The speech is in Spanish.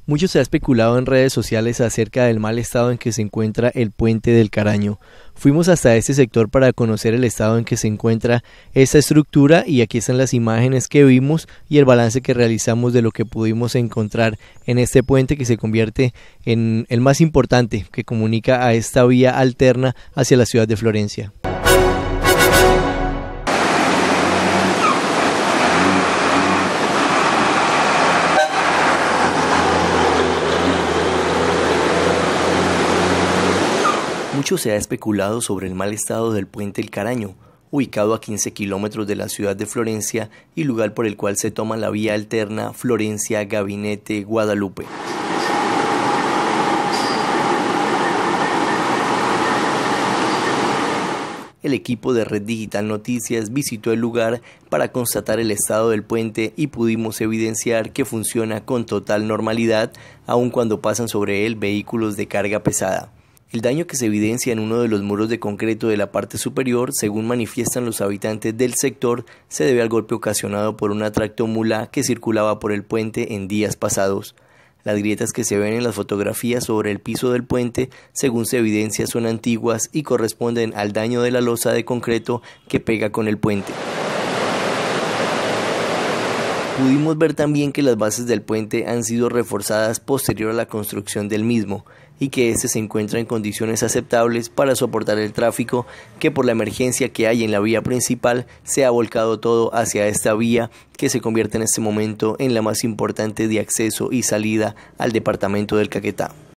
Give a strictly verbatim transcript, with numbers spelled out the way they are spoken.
Mucho se ha especulado en redes sociales acerca del mal estado en que se encuentra el puente del Caraño. Fuimos hasta este sector para conocer el estado en que se encuentra esta estructura y aquí están las imágenes que vimos y el balance que realizamos de lo que pudimos encontrar en este puente que se convierte en el más importante que comunica a esta vía alterna hacia la ciudad de Florencia. Mucho se ha especulado sobre el mal estado del puente El Caraño, ubicado a quince kilómetros de la ciudad de Florencia y lugar por el cual se toma la vía alterna Florencia-Gabinete-Guadalupe. El equipo de Red Digital Noticias visitó el lugar para constatar el estado del puente y pudimos evidenciar que funciona con total normalidad, aun cuando pasan sobre él vehículos de carga pesada. El daño que se evidencia en uno de los muros de concreto de la parte superior, según manifiestan los habitantes del sector, se debe al golpe ocasionado por una tractomula que circulaba por el puente en días pasados. Las grietas que se ven en las fotografías sobre el piso del puente, según se evidencia, son antiguas y corresponden al daño de la losa de concreto que pega con el puente. Pudimos ver también que las bases del puente han sido reforzadas posterior a la construcción del mismo y que este se encuentra en condiciones aceptables para soportar el tráfico que por la emergencia que hay en la vía principal se ha volcado todo hacia esta vía que se convierte en este momento en la más importante de acceso y salida al departamento del Caquetá.